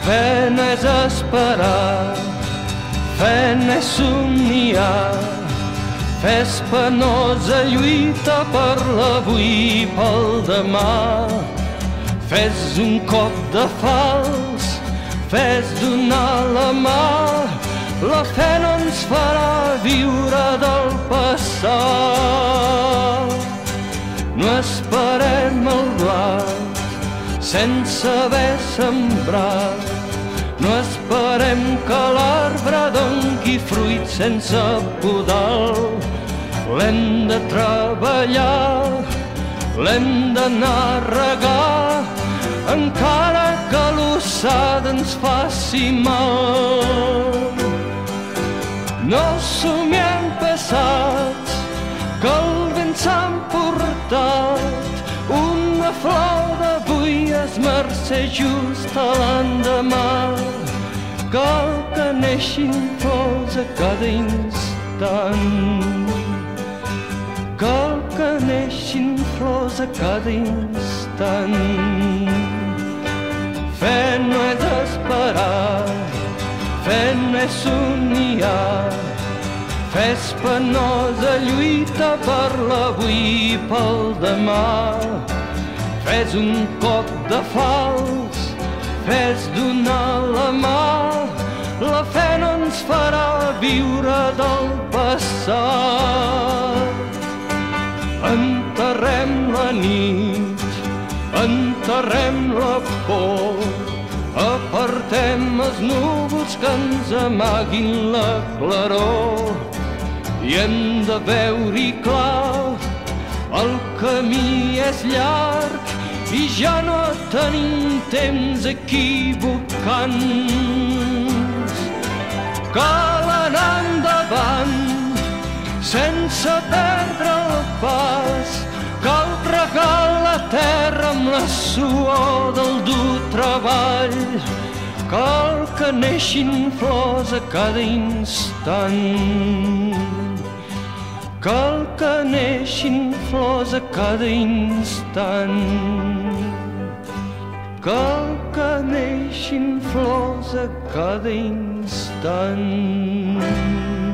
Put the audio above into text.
Fe no és esperar, fe no és somniar, fe és penosa lluita per l'avui i pel demà. Fe és un cop de fals, fe és donar la mà, la fe no ens farà viure del passat. No esperem el blat sense haver sembrat, no esperem que l'arbre doni fruit sense podar-lo. L'hem de treballar, l'hem d'anar a regar, encara que l'ossada ens faci mal. No somiem passats, que el vent s'ha emportat, una flor d'avui es mercè just a l'endemà. Cal que neixin flors a cada instant, cal que neixin flors a cada instant. Fe no és esperar, fe no és somniar, fe és penosa lluita per l'avui i pel demà. Fe és un cop de fals, fe és donar la mà, la fe no ens farà viure del passat. Enterrem la nit, enterrem la por, apartem els núvols que ens amaguin la claror, i hem de veure-hi clar, el camí és llarg i ja no tenim temps equivocant-nos. Cal anar endavant sense perdre el pas, cal regar la terra amb la suor del dur treball, cal que neixin flors a cada instant, cal que neixin flors a cada instant, cal que neixin flors a cada instant.